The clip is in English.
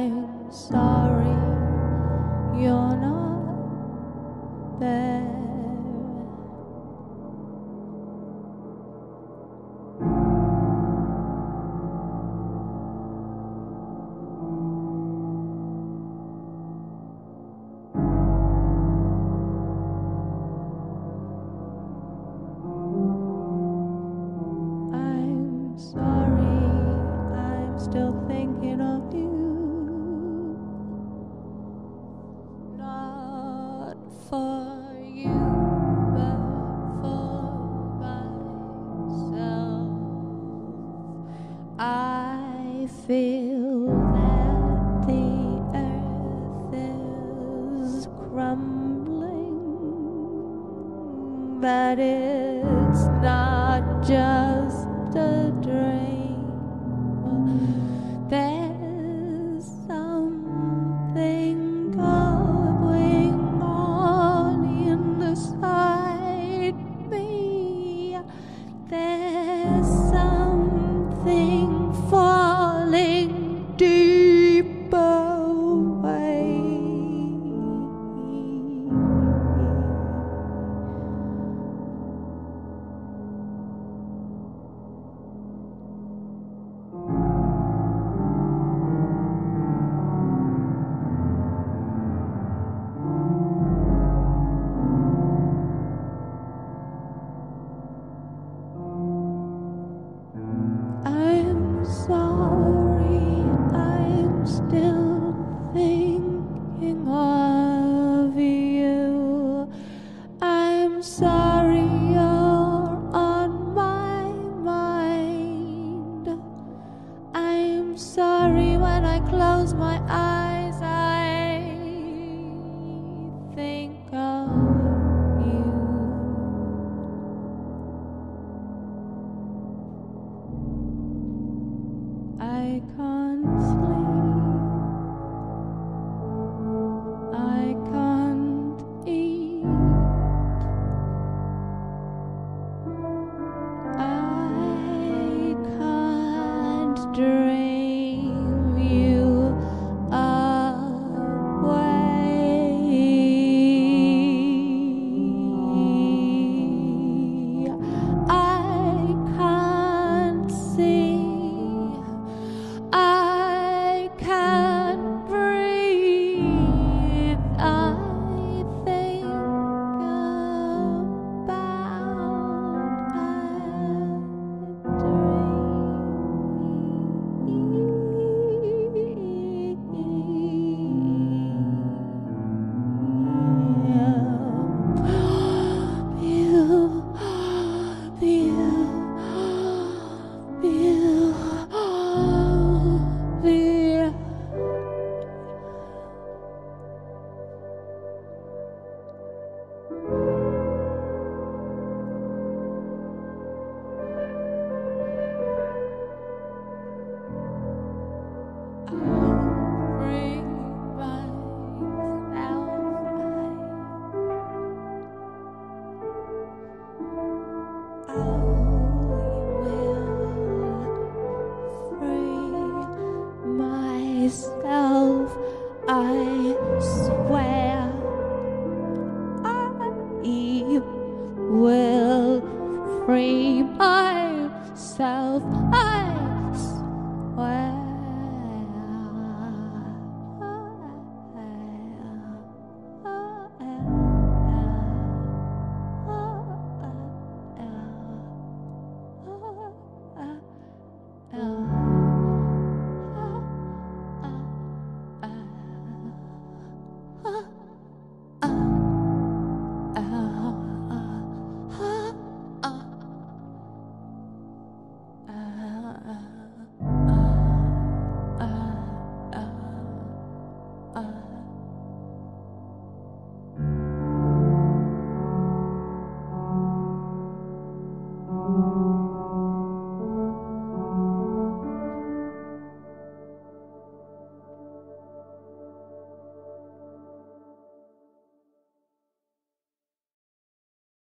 I'm sorry you're not there. I'm sorry, I'm still thinking of you. Not for you, but for myself. I feel that the earth is crumbling, but it's not just a dream. There's something going on inside me. There's something falling deep away. I'm sorry, I'm still thinking of you. I'm sorry you're on my mind. I'm sorry when I close my eyes, I think of you. I can't sleep, I can't eat, I can't dream you away. I can't see, I can't breathe. I think about myself, I swear I will free myself.